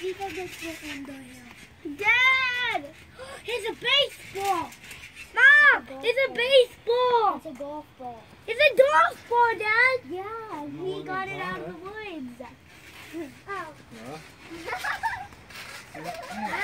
see if I can fit on the hill. Dad! It's a baseball! Mom! It's a baseball! It's a golf ball. It's a golf ball, Dad! Yeah, he got it out of the woods. Oh. Ja.